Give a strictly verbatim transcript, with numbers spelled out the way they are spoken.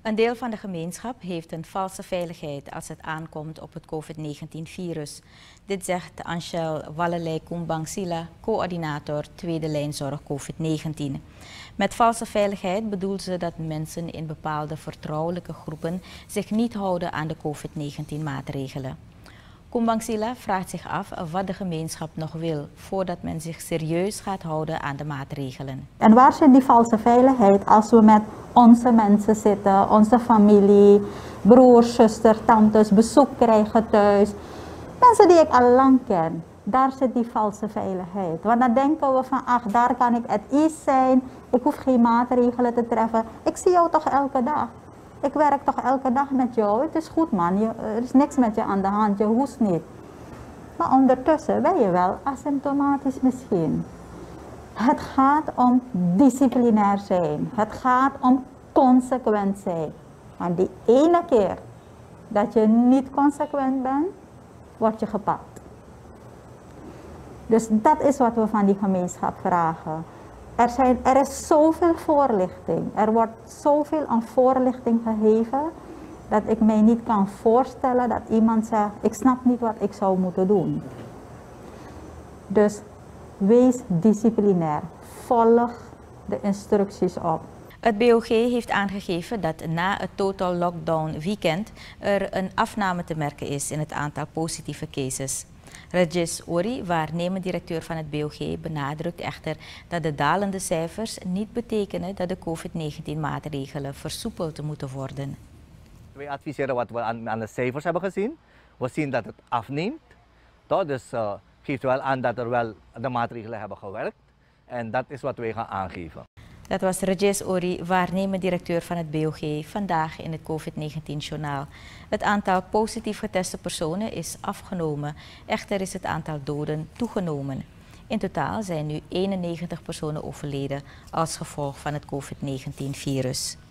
Een deel van de gemeenschap heeft een valse veiligheid als het aankomt op het COVID negentien virus. Dit zegt Angel Wallelei-Kumbangsila, coördinator Tweede Lijn Zorg COVID negentien. Met valse veiligheid bedoelt ze dat mensen in bepaalde vertrouwelijke groepen zich niet houden aan de COVID negentien maatregelen. Kumbangsila vraagt zich af wat de gemeenschap nog wil voordat men zich serieus gaat houden aan de maatregelen. En waar zit die valse veiligheid als we met onze mensen zitten, onze familie, broers, zusters, tantes, bezoek krijgen thuis. Mensen die ik al lang ken, daar zit die valse veiligheid. Want dan denken we van, ach, daar kan ik at ease zijn, ik hoef geen maatregelen te treffen. Ik zie jou toch elke dag. Ik werk toch elke dag met jou. Het is goed man, je, er is niks met je aan de hand, je hoest niet. Maar ondertussen ben je wel asymptomatisch misschien. Het gaat om disciplinair zijn. Het gaat om consequent zijn. Want die ene keer dat je niet consequent bent, word je gepakt. Dus dat is wat we van die gemeenschap vragen. Er, zijn, er is zoveel voorlichting. Er wordt zoveel aan voorlichting gegeven dat ik mij niet kan voorstellen dat iemand zegt, ik snap niet wat ik zou moeten doen. Dus wees disciplinair. Volg de instructies op. Het B O G heeft aangegeven dat na het total lockdown weekend er een afname te merken is in het aantal positieve cases. Regis Ori, waarnemend directeur van het B O G, benadrukt echter dat de dalende cijfers niet betekenen dat de COVID negentien maatregelen versoepeld moeten worden. Wij adviseren wat we aan, aan de cijfers hebben gezien. We zien dat het afneemt. Toch? Dus uh, geeft wel aan dat er wel de maatregelen hebben gewerkt. En dat is wat wij gaan aangeven. Dat was Regis Ori, waarnemend directeur van het B O G, vandaag in het COVID negentien journaal. Het aantal positief geteste personen is afgenomen, echter is het aantal doden toegenomen. In totaal zijn nu eenennegentig personen overleden als gevolg van het COVID negentien virus.